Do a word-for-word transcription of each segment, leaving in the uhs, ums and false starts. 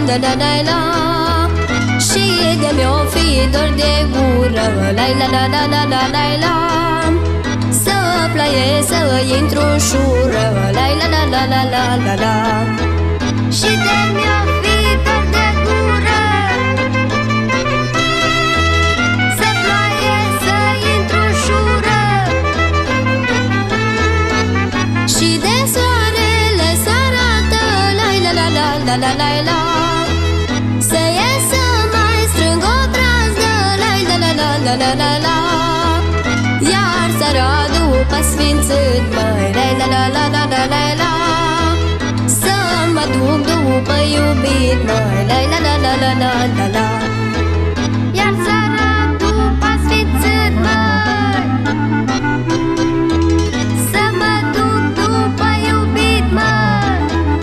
la la la la. Și de mi-o fi dor de gură, la la la la la la la la. Să plaie, să intru ușură, la la la la la la la la. Și de mi-o fi dor de gură, să ploaie, să intru ușură. Și de soarele s-arată, la la la la la la la la. Să iesă mai strâng o brazdă, la la la la la la la la. Iar seara după sfințit, măi, la la la la la la la. Să mă duc după iubit, măi, la la la la la la la la. Iar seara după sfințit, măi, să mă duc după iubit, măi.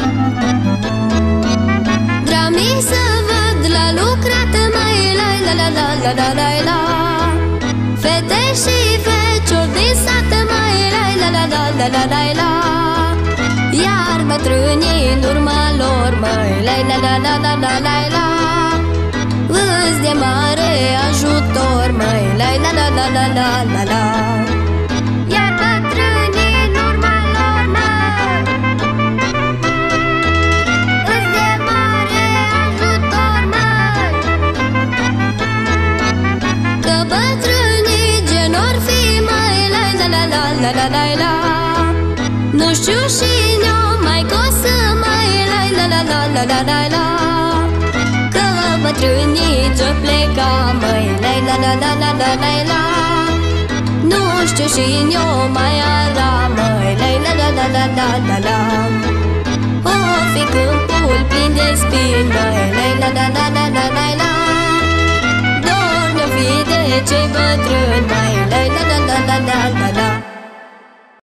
Drami să văd la lucrat, măi, la la la la la la la la. Fete și feciori din sat, măi, la la la la la la la la. Iar bătrânii în urma lor, măi, la la la la la la la la. Îți de mare ajutor, măi, la la la la la la la la. Iar bătrânii în urma lor, măi, îți de mare ajutor, măi. Că bătrânii gen-or fi, măi, la la la la la la la la. Nu știu și eu mai că să mai la la la la la la la la. Că bătrânii ce pleca, măi, la la la la la la la la. Nu știu și eu mai ara, măi, la la la la la la la la. O fi câmpul plin de spini, măi, la la la la la la la la. Dor ne-o fi de cei bătrâni, măi, la la la la la la la la.